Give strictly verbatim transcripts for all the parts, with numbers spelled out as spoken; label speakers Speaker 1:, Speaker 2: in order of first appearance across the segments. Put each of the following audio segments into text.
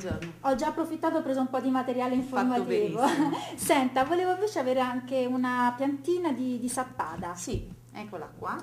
Speaker 1: buongiorno.
Speaker 2: Ho già approfittato, ho preso un po' di materiale informativo.
Speaker 1: Fatto benissimo.
Speaker 2: Senta, volevo invece avere anche una piantina di, di sappada.
Speaker 1: Sì, eccola qua.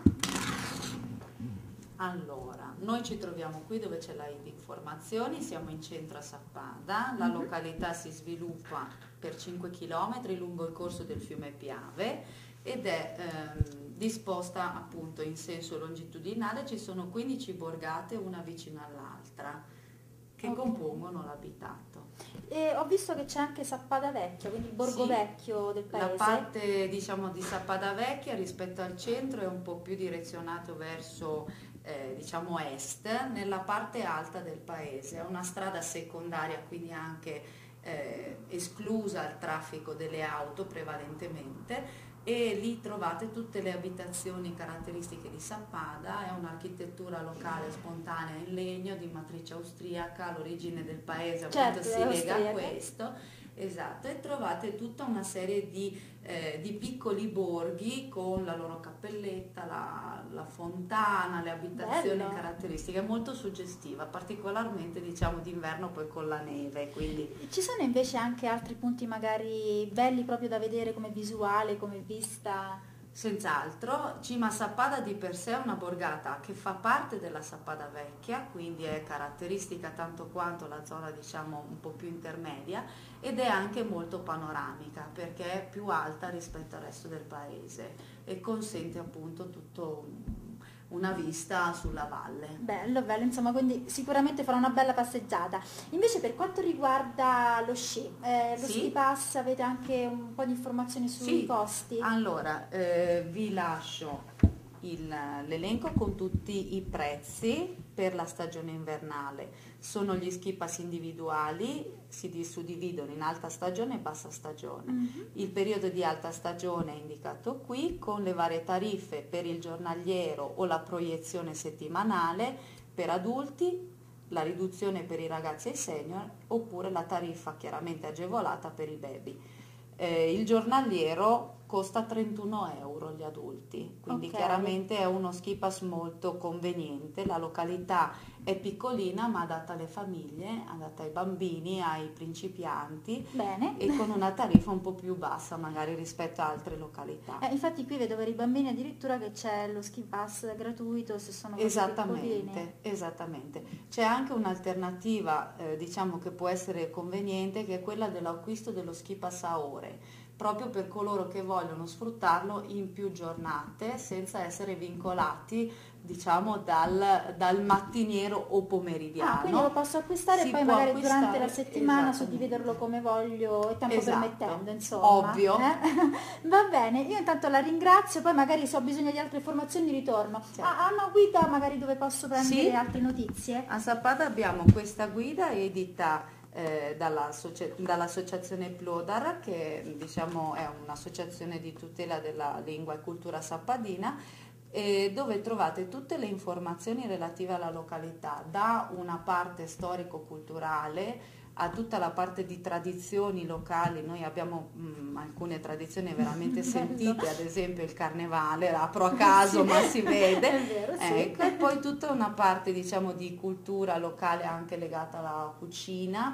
Speaker 1: Allora, noi ci troviamo qui dove c'è la I D Informazioni, siamo in centro a Sappada, la
Speaker 2: Mhm.
Speaker 1: località si sviluppa per cinque chilometri lungo il corso del fiume Piave ed è ehm, disposta appunto in senso longitudinale, ci sono quindici borgate una vicino all'altra che
Speaker 2: Ok.
Speaker 1: compongono l'abitato.
Speaker 2: E ho visto che c'è anche Sappada Vecchia, quindi il borgo
Speaker 1: Sì,
Speaker 2: vecchio del
Speaker 1: la
Speaker 2: paese.
Speaker 1: parte diciamo di Sappada Vecchia rispetto al centro è un po' più direzionato verso eh, diciamo est, nella parte alta del paese. È una strada secondaria, quindi anche eh, esclusa il traffico delle auto prevalentemente, e lì trovate tutte le abitazioni caratteristiche di Sappada. È un'architettura locale spontanea in legno di matrice austriaca, l'origine del paese appunto
Speaker 2: Certo,
Speaker 1: si lega a
Speaker 2: austriaca.
Speaker 1: questo, esatto, e trovate tutta una serie di, eh, di piccoli borghi con la loro cappelletta, la, la fontana, le abitazioni
Speaker 2: Bello.
Speaker 1: caratteristiche. È molto suggestiva, particolarmente diciamo d'inverno poi con la neve, quindi
Speaker 2: Ci sono invece anche altri punti magari belli proprio da vedere come visuale, come vista?
Speaker 1: senz'altro. Cima Sappada di per sé è una borgata che fa parte della Sappada Vecchia, quindi è caratteristica tanto quanto la zona diciamo un po' più intermedia, ed è anche molto panoramica perché è più alta rispetto al resto del paese e consente appunto tutto una vista sulla valle.
Speaker 2: Bello, bello, insomma, quindi sicuramente farò una bella passeggiata. Invece per quanto riguarda lo sci, eh, lo
Speaker 1: Sì.
Speaker 2: ski pass, avete anche un po' di informazioni sui
Speaker 1: Sì.
Speaker 2: costi?
Speaker 1: Allora, eh, vi lascio il- l'elenco con tutti i prezzi per la stagione invernale. Sono gli ski pass individuali, si di- suddividono in alta stagione e bassa stagione.
Speaker 2: Mhm.
Speaker 1: Il periodo di alta stagione è indicato qui con le varie tariffe per il giornaliero o la proiezione settimanale per adulti, la riduzione per i ragazzi e i senior oppure la tariffa chiaramente agevolata per i baby. Eh, il giornaliero costa trentuno euro agli adulti, quindi
Speaker 2: Ok.
Speaker 1: chiaramente è uno ski pass molto conveniente. La località è piccolina ma adatta alle famiglie, adatta ai bambini, ai principianti
Speaker 2: Bene.
Speaker 1: e con una tariffa un po' più bassa magari rispetto a altre località.
Speaker 2: Eh, infatti qui vedo per i bambini addirittura che c'è lo ski pass gratuito se sono proprio piccolini.
Speaker 1: Esattamente, esattamente. C'è anche un'alternativa, eh, diciamo che può essere conveniente, che è quella dell'acquisto dello ski pass a ore, proprio per coloro che vogliono sfruttarlo in più giornate senza essere vincolati, diciamo, dal, dal mattiniero o pomeridiano.
Speaker 2: Ah, quindi lo posso acquistare
Speaker 1: Si
Speaker 2: e poi
Speaker 1: può
Speaker 2: magari durante la
Speaker 1: acquistare,
Speaker 2: settimana
Speaker 1: esattamente.
Speaker 2: suddividerlo come voglio e tempo
Speaker 1: Esatto,
Speaker 2: permettendo, insomma.
Speaker 1: ovvio.
Speaker 2: Eh? Va bene, io intanto la ringrazio, poi magari se ho bisogno di altre informazioni ritorno.
Speaker 1: Certo.
Speaker 2: Ah, ha una guida magari dove posso prendere
Speaker 1: Sì.
Speaker 2: altre notizie?
Speaker 1: A Sappada abbiamo questa guida edita eh, dalla socia- dall'associazione Plodar, che diciamo è un'associazione di tutela della lingua e cultura sappadina, eh, dove trovate tutte le informazioni relative alla località, da una parte storico-culturale a tutta la parte di tradizioni locali. Noi abbiamo mh, alcune tradizioni veramente sentite, ad esempio il carnevale, apro a caso
Speaker 2: Sì.
Speaker 1: ma si vede.
Speaker 2: È vero, sì.
Speaker 1: Ecco, e poi tutta una parte diciamo di cultura locale anche legata alla cucina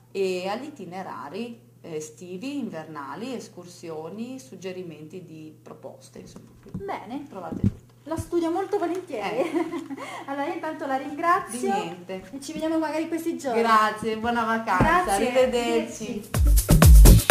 Speaker 1: e agli itinerari estivi, invernali, escursioni, suggerimenti di proposte, insomma.
Speaker 2: Bene,
Speaker 1: Trovate tutto.
Speaker 2: la studio molto volentieri.
Speaker 1: Eh.
Speaker 2: Allora io intanto la ringrazio.
Speaker 1: Di niente.
Speaker 2: E ci vediamo magari questi giorni.
Speaker 1: Grazie, buona vacanza,
Speaker 2: Grazie,
Speaker 1: arrivederci.
Speaker 2: arrivederci.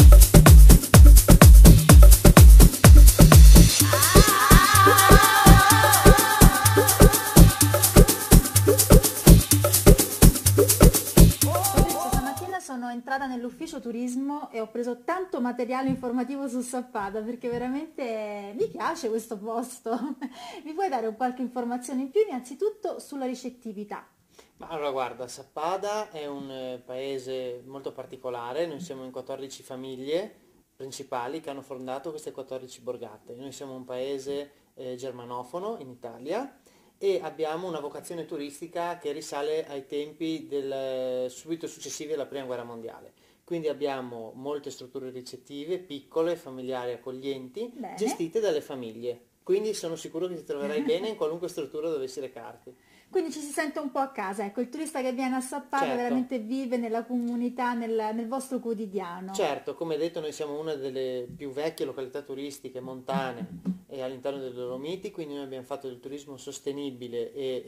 Speaker 2: Stamattina sono entrata nell'ufficio turismo e ho preso tanto materiale informativo su Sappada perché veramente mi piace questo posto. Mi puoi dare qualche informazione in più innanzitutto sulla ricettività?
Speaker 3: Ma allora guarda, Sappada è un eh, paese molto particolare, noi siamo in quattordici famiglie principali che hanno fondato queste quattordici borgate. Noi siamo un paese eh, germanofono in Italia e abbiamo una vocazione turistica che risale ai tempi del, subito successivi alla Prima Guerra Mondiale. Quindi abbiamo molte strutture ricettive, piccole, familiari, accoglienti,
Speaker 2: Bene.
Speaker 3: gestite dalle famiglie. Quindi sono sicuro che ti troverai bene in qualunque struttura dovessi recarti.
Speaker 2: Quindi ci si sente un po' a casa, ecco, il turista che viene a Sappada
Speaker 3: Certo.
Speaker 2: veramente vive nella comunità, nel, nel vostro quotidiano.
Speaker 3: Certo, come detto, noi siamo una delle più vecchie località turistiche montane e all'interno delle Dolomiti, quindi noi abbiamo fatto del turismo sostenibile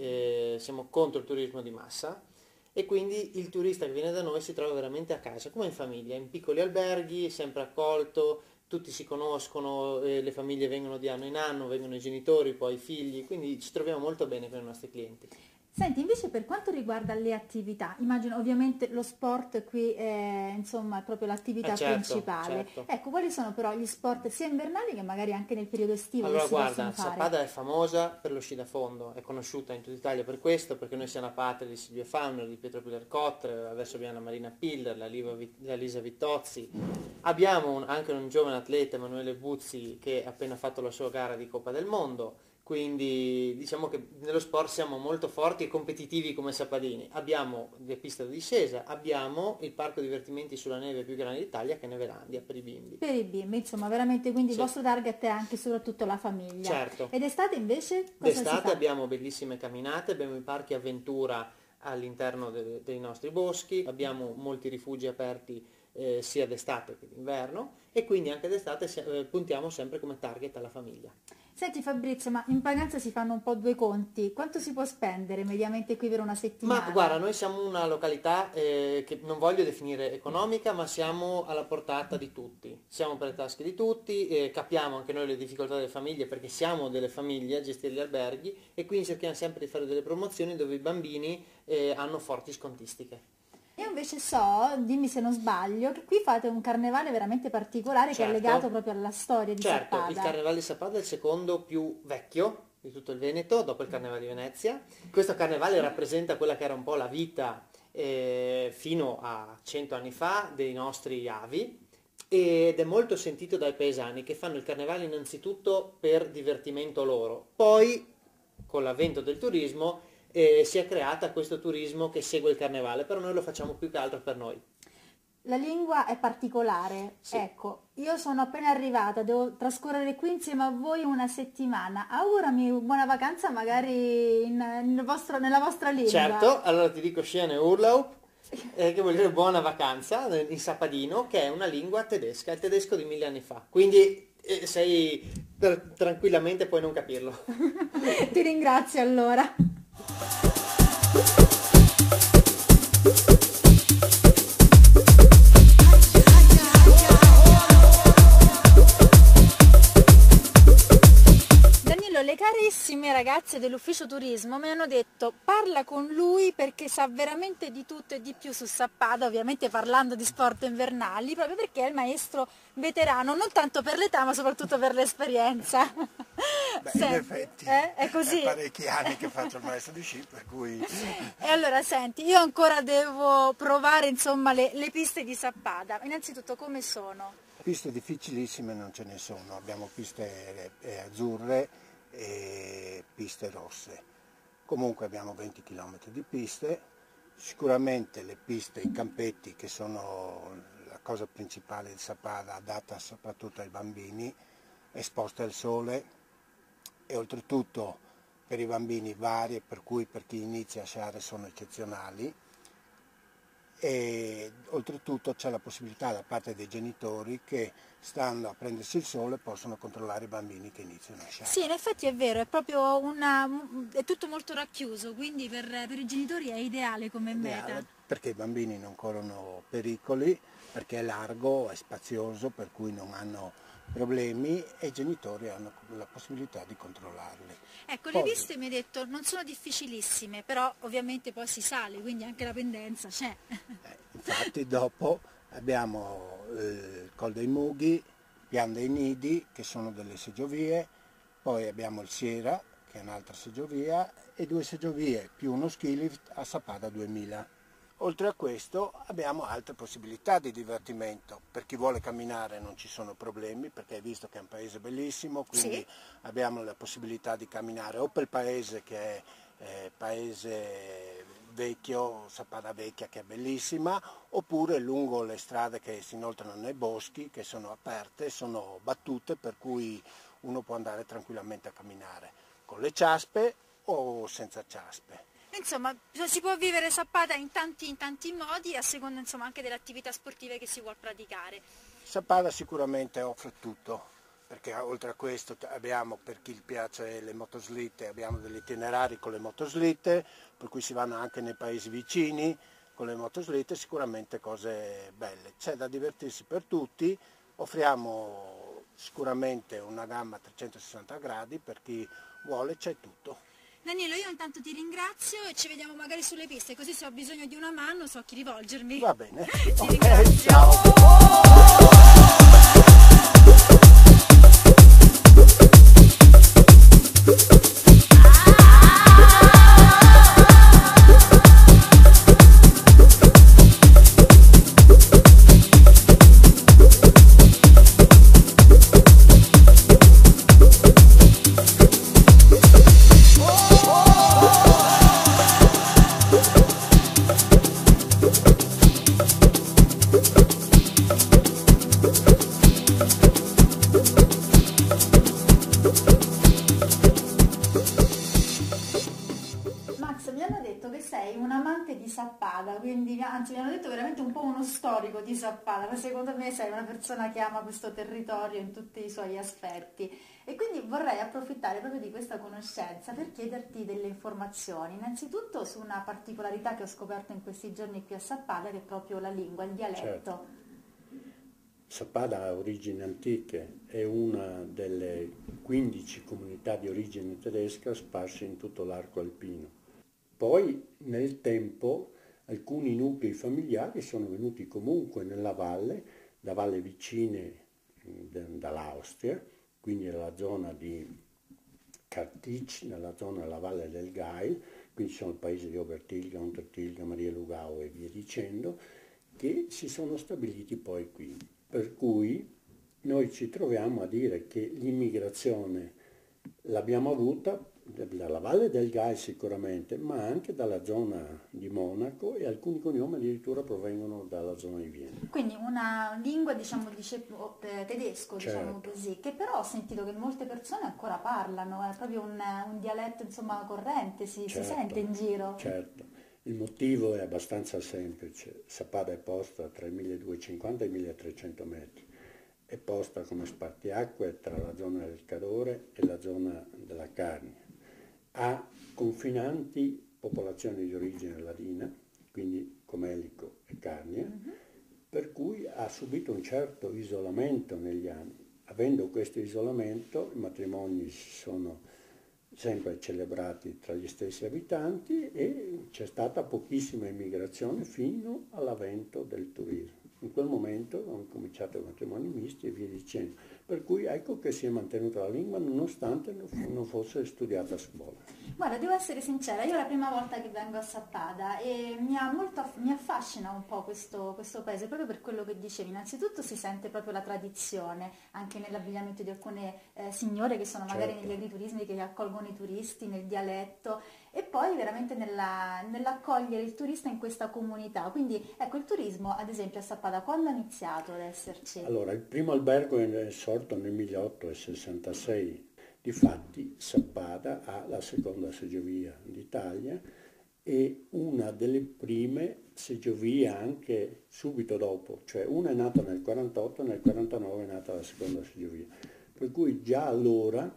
Speaker 3: e eh, siamo contro il turismo di massa, e quindi il turista che viene da noi si trova veramente a casa, come in famiglia, in piccoli alberghi, sempre accolto, tutti si conoscono, eh, le famiglie vengono di anno in anno, vengono i genitori, poi i figli, quindi ci troviamo molto bene con i nostri clienti.
Speaker 2: Senti, invece per quanto riguarda le attività, immagino ovviamente lo sport qui è, insomma, è proprio l'attività
Speaker 3: Ah, certo,
Speaker 2: principale.
Speaker 3: certo.
Speaker 2: Ecco, quali sono però gli sport sia invernali che magari anche nel periodo estivo
Speaker 3: Allora
Speaker 2: che si
Speaker 3: guarda,
Speaker 2: possono fare?
Speaker 3: Sappada è famosa per lo sci da fondo, è conosciuta in tutta Italia per questo, perché noi siamo la patria di Silvio Fauner, di Pietro Piller-Cotter, adesso abbiamo la Marina Piller, la, Liva Vi- la Lisa Vittozzi, abbiamo un- anche un giovane atleta, Emanuele Buzzi, che ha appena fatto la sua gara di Coppa del Mondo, quindi diciamo che nello sport siamo molto forti e competitivi come sappadini. Abbiamo le piste da discesa, abbiamo il parco divertimenti sulla neve più grande d'Italia, che è Nevelandia, per i bimbi.
Speaker 2: Per i bimbi, insomma, veramente quindi
Speaker 3: Sì.
Speaker 2: il vostro target è anche e soprattutto la famiglia.
Speaker 3: Certo.
Speaker 2: Ed estate invece cosa si
Speaker 3: D'estate
Speaker 2: fa?
Speaker 3: abbiamo bellissime camminate, abbiamo i parchi avventura all'interno de- dei nostri boschi, abbiamo molti rifugi aperti eh, sia d'estate che d'inverno, e quindi anche d'estate se- eh, puntiamo sempre come target alla famiglia.
Speaker 2: Senti Fabrizio, ma in vacanza si fanno un po' due conti. Quanto si può spendere mediamente qui per una settimana?
Speaker 3: Ma guarda, noi siamo una località eh, che non voglio definire economica, ma siamo alla portata di tutti, siamo per le tasche di tutti, eh, capiamo anche noi le difficoltà delle famiglie, perché siamo delle famiglie a gestire gli alberghi, e quindi cerchiamo sempre di fare delle promozioni dove i bambini eh, hanno forti scontistiche.
Speaker 2: Io invece so, dimmi se non sbaglio, che qui fate un carnevale veramente particolare che è
Speaker 3: Certo.
Speaker 2: legato proprio alla storia di
Speaker 3: Certo,
Speaker 2: Sappada.
Speaker 3: il Carnevale di Sappada è il secondo più vecchio di tutto il Veneto, dopo il Carnevale di Venezia. Questo carnevale rappresenta quella che era un po' la vita eh, fino a cento anni fa dei nostri avi, ed è molto sentito dai paesani, che fanno il carnevale innanzitutto per divertimento loro. Poi, con l'avvento del turismo, eh, si è creata questo turismo che segue il carnevale, però noi lo facciamo più che altro per noi.
Speaker 2: La lingua è particolare,
Speaker 3: Sì.
Speaker 2: ecco, io sono appena arrivata, devo trascorrere qui insieme a voi una settimana, augurami buona vacanza magari in, nel vostro- nella vostra lingua.
Speaker 3: Certo, allora ti dico Schöne Urlaub, eh, che vuol dire buona vacanza in sappadino, che è una lingua tedesca, è il tedesco di mille anni fa, quindi eh, sei per- tranquillamente puoi non capirlo.
Speaker 2: Ti ringrazio allora. Danilo, le carissime ragazze dell'ufficio turismo mi hanno detto parla con lui perché sa veramente di tutto e di più su Sappada, ovviamente parlando di sport invernali, proprio perché è il maestro veterano, non tanto per l'età ma soprattutto per l'esperienza.
Speaker 4: Beh,
Speaker 2: Senti,
Speaker 4: in effetti
Speaker 2: eh, è così.
Speaker 4: è parecchi anni che faccio il maestro di sci, per cui
Speaker 2: E allora senti, io ancora devo provare insomma le, le piste di Sappada. Innanzitutto come sono?
Speaker 4: piste difficilissime non ce ne sono, abbiamo piste eh, azzurre e piste rosse. Comunque abbiamo venti chilometri di piste, sicuramente le piste, i campetti che sono la cosa principale di Sappada, adatta soprattutto ai bambini, esposte al sole e oltretutto per i bambini varie, per cui per chi inizia a sciare sono eccezionali. E oltretutto c'è la possibilità da parte dei genitori che stando a prendersi il sole possono controllare i bambini che iniziano a sciare.
Speaker 2: Sì, in effetti è vero, è proprio una, è tutto molto racchiuso, quindi per, per i genitori è ideale come meta.
Speaker 4: Ideale, perché i bambini non corrono pericoli, perché è largo, è spazioso, per cui non hanno problemi e i genitori hanno la possibilità di controllarli.
Speaker 2: Ecco,
Speaker 4: Poi-
Speaker 2: le piste mi hai detto non sono difficilissime, però ovviamente poi si sale, quindi anche la pendenza c'è.
Speaker 4: Eh, infatti dopo abbiamo eh, il Col dei Mughi, Pian dei Nidi, che sono delle seggiovie, poi abbiamo il Siera, che è un'altra seggiovia, e due seggiovie più uno ski lift a Sappada duemila. Oltre a questo abbiamo altre possibilità di divertimento, per chi vuole camminare non ci sono problemi perché hai visto che è un paese bellissimo, quindi
Speaker 2: Sì.
Speaker 4: abbiamo la possibilità di camminare o per il paese che è eh, paese vecchio, Sappada Vecchia che è bellissima, oppure lungo le strade che si inoltrano nei boschi che sono aperte, sono battute per cui uno può andare tranquillamente a camminare con le ciaspe o senza ciaspe.
Speaker 2: Insomma, si può vivere Sappada in tanti, in tanti modi, a seconda insomma, anche delle attività sportive che si vuol praticare.
Speaker 4: Sappada sicuramente offre tutto, perché oltre a questo abbiamo, per chi piace le motoslitte, abbiamo degli itinerari con le motoslitte, per cui si vanno anche nei paesi vicini con le motoslitte, sicuramente cose belle. C'è da divertirsi per tutti, offriamo sicuramente una gamma a trecentosessanta gradi, per chi vuole c'è tutto.
Speaker 2: Danilo, io intanto ti ringrazio e ci vediamo magari sulle piste, così se ho bisogno di una mano so a chi rivolgermi.
Speaker 4: Va bene.
Speaker 2: Ti
Speaker 4: Okay,
Speaker 2: ringrazio.
Speaker 4: ciao.
Speaker 2: Max, mi hanno detto che sei un amante di Sappada, quindi anzi mi hanno detto veramente un po' uno storico di Sappada, ma secondo me sei una persona che ama questo territorio in tutti i suoi aspetti e quindi vorrei approfittare proprio di questa conoscenza per chiederti delle informazioni, innanzitutto su una particolarità che ho scoperto in questi giorni qui a Sappada, che è proprio la lingua, il dialetto.
Speaker 5: Certo. Sappada ha origini antiche, è una delle quindici comunità di origine tedesca sparse in tutto l'arco alpino. Poi nel tempo alcuni nuclei familiari sono venuti comunque nella valle, da valle vicine dall'Austria, quindi nella zona di Kartitsch, nella zona della valle del Gail, quindi sono il paese di Obertilga, Untertilga, Maria Lugao e via dicendo, che si sono stabiliti poi qui. Per cui noi ci troviamo a dire che l'immigrazione l'abbiamo avuta dalla Valle del Gail sicuramente, ma anche dalla zona di Monaco e alcuni cognomi addirittura provengono dalla zona di Vienna.
Speaker 2: Quindi una lingua diciamo di ceppo, eh, tedesco,
Speaker 5: Certo.
Speaker 2: diciamo così, che però ho sentito che molte persone ancora parlano, è proprio un, un dialetto insomma corrente, si,
Speaker 5: Certo,
Speaker 2: si sente in giro.
Speaker 5: Certo. Il motivo è abbastanza semplice. Sappada è posta tra i milleduecentocinquanta e i milletrecento metri. È posta come spartiacque tra la zona del Cadore e la zona della Carnia. Ha confinanti popolazioni di origine ladina, quindi Comelico e Carnia, mm-hmm. per cui ha subito un certo isolamento negli anni. Avendo questo isolamento, i matrimoni si sono sempre celebrati tra gli stessi abitanti e c'è stata pochissima immigrazione fino all'avvento del turismo. In quel momento hanno cominciato i matrimoni misti e via dicendo, per cui ecco che si è mantenuta la lingua nonostante non fosse studiata a scuola.
Speaker 2: Guarda, devo essere sincera, io è la prima volta che vengo a Sappada e mi, ha molto, mi affascina un po' questo, questo paese, proprio per quello che dicevi. Innanzitutto si sente proprio la tradizione, anche nell'abbigliamento di alcune eh, signore che sono magari
Speaker 5: Certo.
Speaker 2: negli agriturismi che accolgono i turisti, nel dialetto e poi veramente nella, nell'accogliere il turista in questa comunità. Quindi ecco, il turismo ad esempio a Sappada quando ha iniziato ad esserci?
Speaker 5: Allora, il primo albergo è sorto nel milleottocentosessantasei. Difatti Sappada ha la seconda seggiovia d'Italia e una delle prime seggiovie anche subito dopo, cioè una è nata nel quarantotto e nel quarantanove è nata la seconda seggiovia. Per cui già allora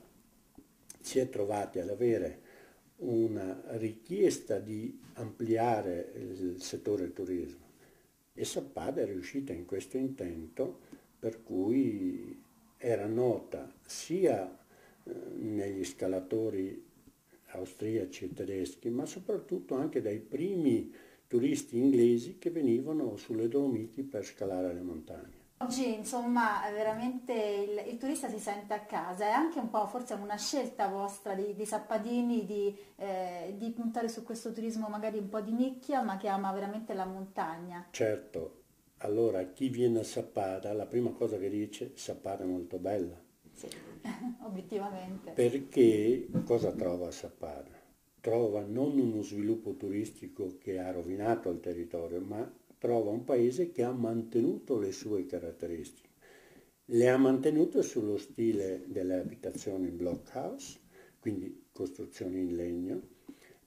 Speaker 5: si è trovati ad avere una richiesta di ampliare il settore del turismo e Sappada è riuscita in questo intento, per cui era nota sia negli scalatori austriaci e tedeschi, ma soprattutto anche dai primi turisti inglesi che venivano sulle Dolomiti per scalare le montagne.
Speaker 2: Oggi insomma veramente il, il turista si sente a casa, è anche un po' forse una scelta vostra di, di sappadini di, eh, di puntare su questo turismo magari un po' di nicchia ma che ama veramente la montagna.
Speaker 5: Certo, allora chi viene a Sappada la prima cosa che dice Sappada è molto bella.
Speaker 2: Sì, obiettivamente.
Speaker 5: Perché cosa trova a Sappada? Trova non uno sviluppo turistico che ha rovinato il territorio, ma trova un paese che ha mantenuto le sue caratteristiche. Le ha mantenute sullo stile delle abitazioni in block house, quindi costruzioni in legno,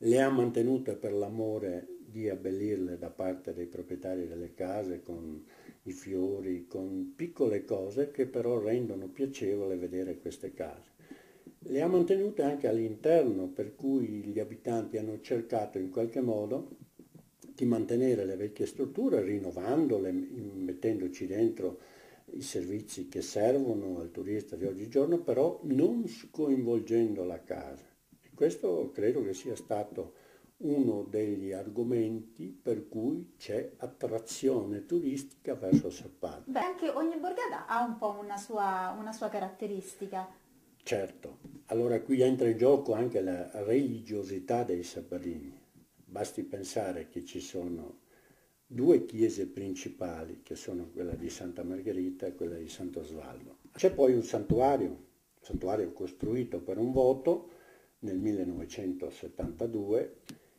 Speaker 5: le ha mantenute per l'amore di abbellirle da parte dei proprietari delle case con i fiori, con piccole cose che però rendono piacevole vedere queste case. Le ha mantenute anche all'interno, per cui gli abitanti hanno cercato in qualche modo di mantenere le vecchie strutture, rinnovandole, mettendoci dentro i servizi che servono al turista di oggigiorno, però non coinvolgendo la casa. E questo credo che sia stato uno degli argomenti per cui c'è attrazione turistica verso Sappada.
Speaker 2: Beh, anche ogni borgata ha un po' una sua, una sua caratteristica.
Speaker 5: Certo, allora qui entra in gioco anche la religiosità dei sappadini. Basti pensare che ci sono due chiese principali, che sono quella di Santa Margherita e quella di Sant'Osvaldo. C'è poi un santuario, un santuario costruito per un voto nel millenovecentosettantadue,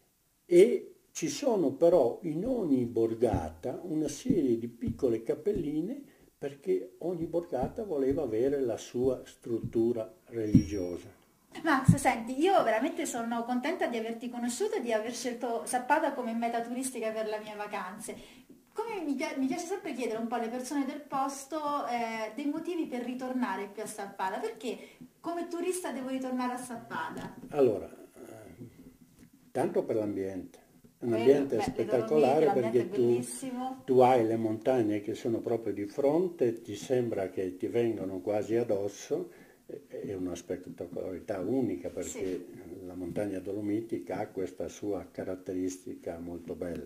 Speaker 5: e ci sono però in ogni borgata una serie di piccole cappelline, perché ogni borgata voleva avere la sua struttura religiosa.
Speaker 2: Max, senti, io veramente sono contenta di averti conosciuto e di aver scelto Sappada come meta turistica per le mie vacanze. Come mi, pi- mi piace sempre chiedere un po' alle persone del posto eh, dei motivi per ritornare qui a Sappada, perché come turista devo ritornare a Sappada?
Speaker 5: Allora, eh, tanto per l'ambiente. Un
Speaker 2: Quello,
Speaker 5: ambiente
Speaker 2: beh,
Speaker 5: spettacolare,
Speaker 2: l'ambiente
Speaker 5: perché
Speaker 2: è
Speaker 5: tu,
Speaker 2: bellissimo.
Speaker 5: tu hai le montagne che sono proprio di fronte, ti sembra che ti vengano quasi addosso, è una spettacolarità unica, perché sì, la montagna dolomitica ha questa sua caratteristica molto bella.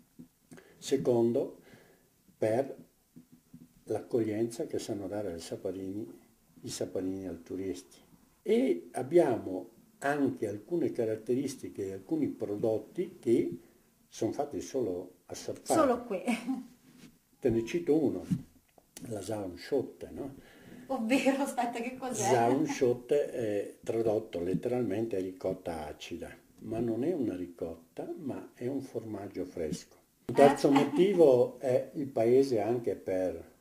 Speaker 5: Secondo, per l'accoglienza che sanno dare ai sappadini, i sappadini al turisti. E abbiamo anche alcune caratteristiche e alcuni prodotti che sono fatti solo a Sappada.
Speaker 2: Solo qui.
Speaker 5: Te ne cito uno, la Saunschotte, no?
Speaker 2: Ovvero, aspetta, che cos'è?
Speaker 5: Saunschotte è tradotto letteralmente ricotta acida, ma non è una ricotta, ma è un formaggio fresco. Un terzo motivo è il paese anche per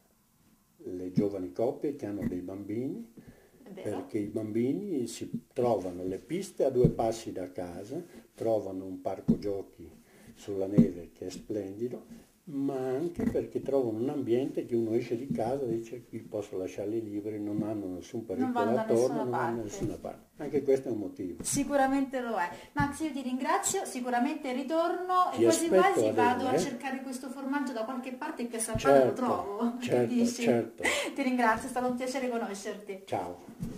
Speaker 5: le giovani coppie che hanno dei bambini, perché i bambini si trovano le piste a due passi da casa, trovano un parco giochi sulla neve che è splendido, ma anche perché trovano un ambiente che uno esce di casa e dice qui posso lasciarli liberi, non hanno nessun pericolo attorno, non hanno nessuna parte. Anche questo è un motivo.
Speaker 2: Sicuramente lo è. Max, io ti ringrazio, sicuramente ritorno
Speaker 5: Ti
Speaker 2: e quasi quasi
Speaker 5: aspetto
Speaker 2: vado
Speaker 5: adesso,
Speaker 2: a
Speaker 5: eh?
Speaker 2: cercare questo formaggio da qualche parte che a Sappada
Speaker 5: Certo,
Speaker 2: lo trovo. Che
Speaker 5: certo,
Speaker 2: dici?
Speaker 5: certo.
Speaker 2: Ti ringrazio, è stato un piacere conoscerti.
Speaker 5: Ciao.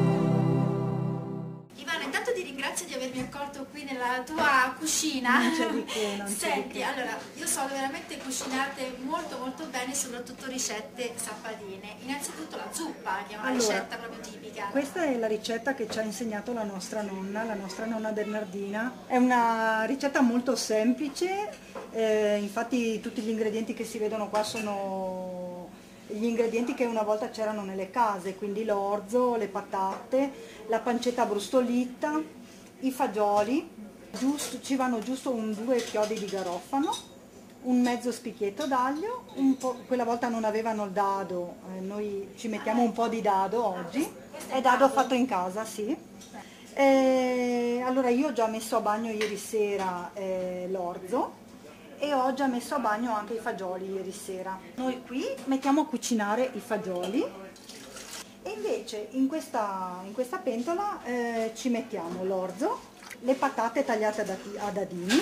Speaker 2: Tua cucina
Speaker 6: di che, non c'è di
Speaker 2: Senti,
Speaker 6: che.
Speaker 2: allora, io so che veramente cucinate molto molto bene, soprattutto ricette sappadine. Innanzitutto la zuppa, che è una
Speaker 6: Allora,
Speaker 2: ricetta proprio tipica.
Speaker 6: Questa è la ricetta che ci ha insegnato la nostra nonna, la nostra nonna Bernardina. È una ricetta molto semplice, eh, infatti tutti gli ingredienti che si vedono qua sono gli ingredienti che una volta c'erano nelle case, quindi l'orzo, le patate, la pancetta brustolita, i fagioli, giusto, ci vanno giusto un due chiodi di garofano, un mezzo spicchietto d'aglio, un po', quella volta non avevano il dado, eh, noi ci mettiamo un po' di dado oggi, è dado fatto in casa, sì. E allora io ho già messo a bagno ieri sera eh, l'orzo e ho già messo a bagno anche i fagioli ieri sera. Noi qui mettiamo a cucinare i fagioli e invece in questa, in questa pentola eh, ci mettiamo l'orzo, le patate tagliate a dati- a dadini.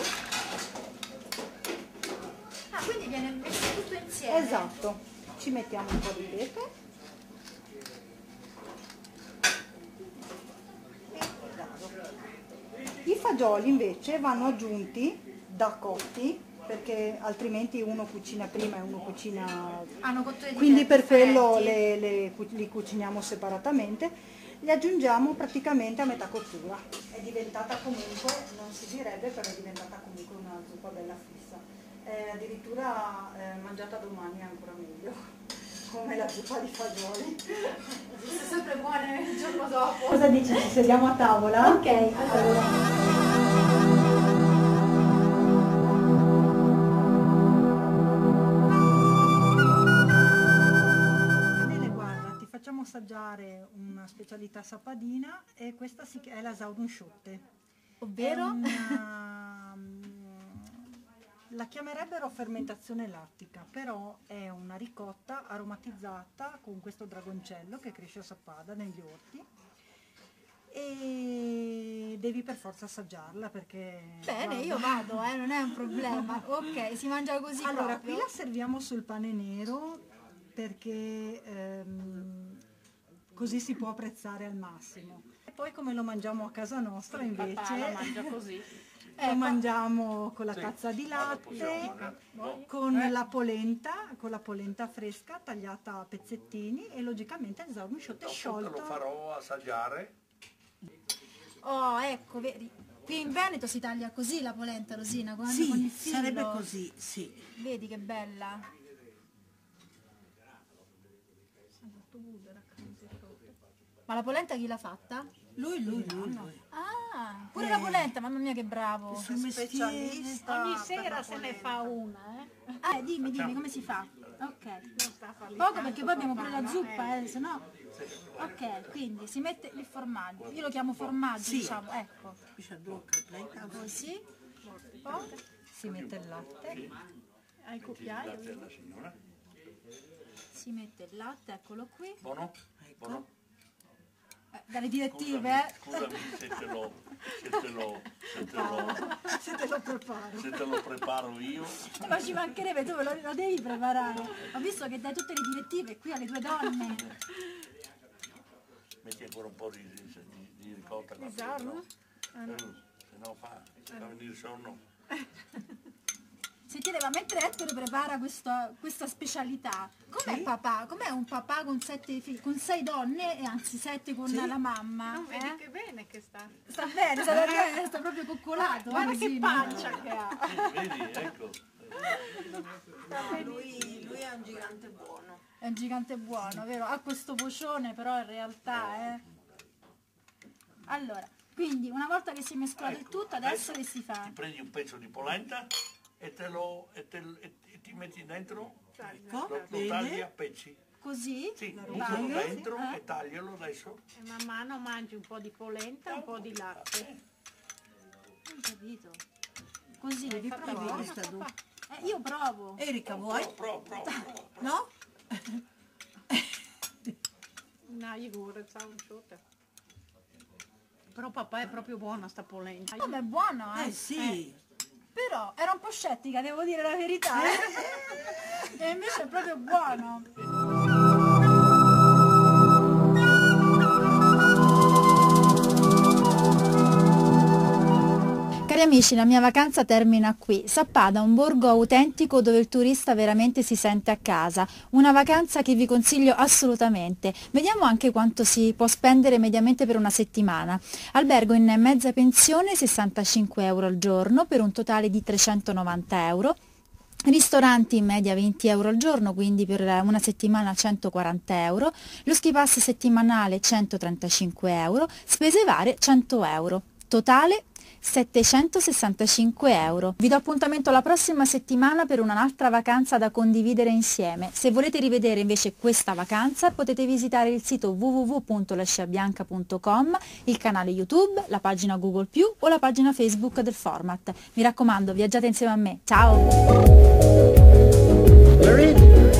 Speaker 2: Ah, quindi viene messo tutto insieme?
Speaker 6: Esatto, ci mettiamo un po' di pepe. E il dado. I fagioli invece vanno aggiunti da cotti, perché altrimenti uno cucina prima e uno cucina...
Speaker 2: Hanno cotture
Speaker 6: Quindi per quello
Speaker 2: differenti.
Speaker 6: le, le cu- li cuciniamo separatamente, li aggiungiamo praticamente a metà cottura. È diventata comunque, non si direbbe, però è diventata comunque una zuppa bella fissa. Eh, addirittura eh, mangiata domani è ancora meglio, come la zuppa di fagioli.
Speaker 2: Sono sempre buone il giorno dopo.
Speaker 6: Cosa dici? Ci sediamo a tavola?
Speaker 2: Ok, allora.
Speaker 6: Adele, guarda, ti facciamo assaggiare una specialità sappadina e questa si- è la Sauernschotte.
Speaker 2: Ovvero?
Speaker 6: È una, la chiamerebbero fermentazione lattica, però è una ricotta aromatizzata con questo dragoncello che cresce a Sappada negli orti e devi per forza assaggiarla perché...
Speaker 2: Bene,
Speaker 6: guarda.
Speaker 2: io vado, eh, non è un problema. Ok, si mangia così
Speaker 6: Allora,
Speaker 2: proprio.
Speaker 6: qui la serviamo sul pane nero perché ehm, così si può apprezzare al massimo. E poi come lo mangiamo a casa nostra invece...
Speaker 7: Papà la mangia così.
Speaker 6: Lo mangiamo con la tazza di latte, con la polenta, con la polenta fresca tagliata a pezzettini e logicamente il Sauernschotte
Speaker 7: Dopo te
Speaker 6: sciolto.
Speaker 7: lo farò assaggiare.
Speaker 2: Oh, ecco, vedi. Qui in Veneto si taglia così la polenta, Rosina, con, con
Speaker 8: Sì,
Speaker 2: il filo.
Speaker 8: sarebbe così, sì.
Speaker 2: Vedi che bella. Ma la polenta chi l'ha fatta?
Speaker 8: Lui, lui, lui, lui.
Speaker 2: Ah, pure la polenta, mamma mia che bravo.
Speaker 8: Sul mestiere.
Speaker 7: Ogni sera se ne fa una, eh.
Speaker 2: Ah, eh, dimmi, dimmi, come si fa? Ok. Poco perché poi abbiamo pure la zuppa, eh, se no... Ok, quindi si mette il formaggio. Io lo chiamo formaggio,
Speaker 8: Sì.
Speaker 2: diciamo, ecco. Così. Poi
Speaker 6: Si mette il latte,
Speaker 2: ai cucchiai.
Speaker 7: Grazie alla signora.
Speaker 2: Si mette il latte, eccolo qui.
Speaker 7: Buono? Buono?
Speaker 2: Eh, dalle direttive, eh.
Speaker 7: Scusami se te lo, se te lo, se te lo,
Speaker 6: se te lo preparo.
Speaker 7: se te lo preparo io.
Speaker 2: Ma ci mancherebbe, tu lo, lo devi preparare. Ho visto che dai tutte le direttive qui alle tue donne.
Speaker 7: Metti ancora un po' di, di, di, di ricotta qua.
Speaker 2: Esatto.
Speaker 7: Se no fa, fa venire sonno.
Speaker 2: Sentite, ma mentre Ettore prepara questa, questa specialità, com'è papà? Com'è un papà con sette figli, con sei donne e anzi sette con la mamma?
Speaker 9: Non vedi
Speaker 2: eh?
Speaker 9: che bene che sta.
Speaker 2: Sta bene, sta, bene, sta proprio coccolato.
Speaker 9: Guarda
Speaker 2: eh,
Speaker 9: che
Speaker 2: così,
Speaker 9: pancia che ha.
Speaker 7: Vedi, ecco.
Speaker 8: Lui, lui è un gigante buono.
Speaker 2: È un gigante buono, vero? Ha questo vocione, però in realtà, eh. Allora, quindi una volta che si è mescolato il tutto, adesso che si fa?
Speaker 7: Ti prendi un pezzo di polenta e te lo e te, e, e ti metti dentro, lo, lo
Speaker 8: bene.
Speaker 7: tagli a pezzi.
Speaker 2: Così?
Speaker 7: Sì,
Speaker 2: Va
Speaker 7: buttalo
Speaker 2: bene.
Speaker 7: dentro
Speaker 2: Eh.
Speaker 7: e taglialo adesso.
Speaker 9: E man mano mangi un po' di polenta, un po' di latte.
Speaker 2: Ho capito. Così,
Speaker 8: Devi
Speaker 2: fa-
Speaker 8: provare
Speaker 2: provo.
Speaker 8: questa tu.
Speaker 2: Eh, io provo.
Speaker 8: Erika, vuoi?
Speaker 7: Prova, prova, prova.
Speaker 8: No?
Speaker 9: No, Igor, Sauernschotte. Però papà è proprio buona sta polenta.
Speaker 2: Come è buono, eh?
Speaker 8: Eh sì.
Speaker 2: Però era un po' scettica, devo dire la verità. eh. E invece è proprio buono. Cari Cari amici, la mia vacanza termina qui. Sappada, un borgo autentico dove il turista veramente si sente a casa. Una vacanza che vi consiglio assolutamente. Vediamo anche quanto si può spendere mediamente per una settimana. Albergo in mezza pensione, sessantacinque euro al giorno per un totale di trecentonovanta euro. Ristoranti in media venti euro al giorno, quindi per una settimana centoquaranta euro. Lo ski pass settimanale centotrentacinque euro. Spese varie cento euro. Totale settecentosessantacinque euro. Vi do appuntamento la prossima settimana per un'altra vacanza da condividere insieme. Se volete rivedere invece questa vacanza potete visitare il sito w w w punto la scia bianca punto com, il canale YouTube, la pagina Google più o la pagina Facebook del format. Mi raccomando, viaggiate insieme a me. Ciao!